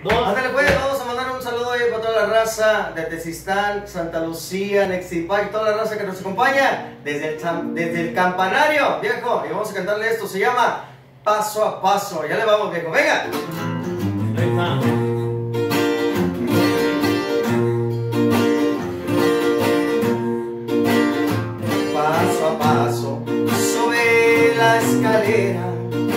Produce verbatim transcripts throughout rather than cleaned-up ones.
dos. Ándale pues, vamos a mandar un saludo ahí para toda la raza de Tezistán, Santa Lucía, Nexipac, toda la raza que nos acompaña desde el, desde el campanario, viejo. Y vamos a cantarle esto, se llama Paso a Paso. Ya le vamos, viejo, venga. Ahí está. Paso a paso, sube la escalera,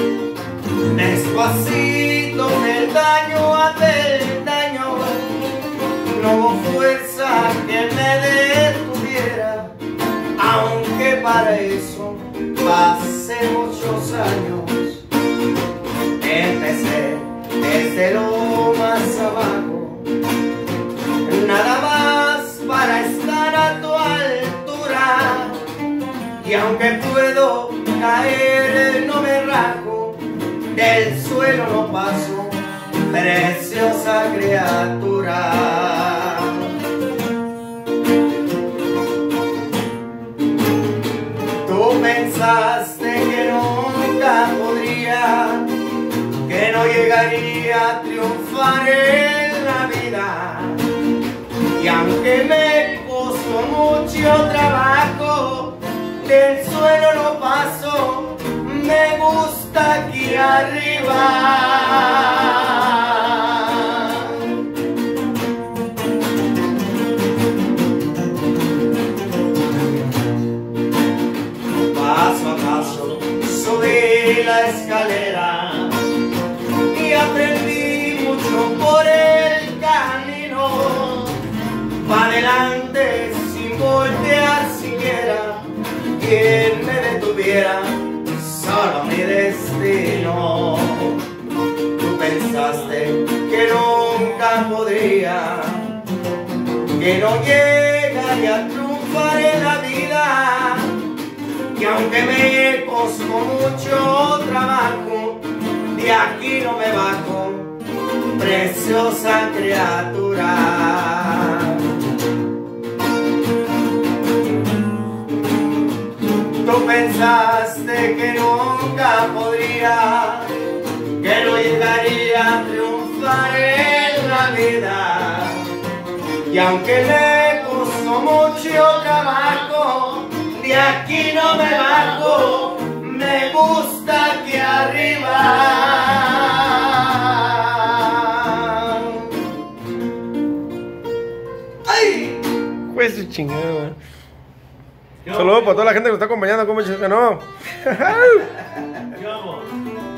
despacito peldaño a peldaño. No hubo fuerza que me detuviera, aunque para eso pasé muchos años. Empecé desde lo más abajo, nada más para estar a tu altura. Y aunque puedo caer, no me rajo, del suelo no paso, preciosa criatura. Tú pensaste que nunca podría, que no llegaría a triunfar en la vida. Y aunque me costó mucho trabajo, del suelo no paso, me gusta aquí arriba. Paso a paso subí la escalera y aprendí mucho por el camino. Pa' adelante sin voltear siquiera, quien me detuviera, solo mi destino. Tú pensaste que nunca podría, que no llegaría a triunfar en la vida. Y aunque me costó mucho trabajo, de aquí no me bajo, preciosa criatura. Tú pensaste que nunca podría, que no llegaría a triunfar en la vida. Y aunque me costó mucho trabajo, de aquí no me bajo, me gusta aquí arriba. ¡Ay! Pues su chingada. Saludos para toda la gente que nos está acompañando, como dice que no. ¿Qué vamos?